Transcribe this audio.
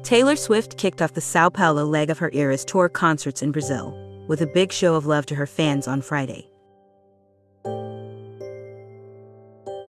Taylor Swift kicked off the São Paulo leg of her Eras Tour concerts in Brazil, with a big show of love to her fans on Friday.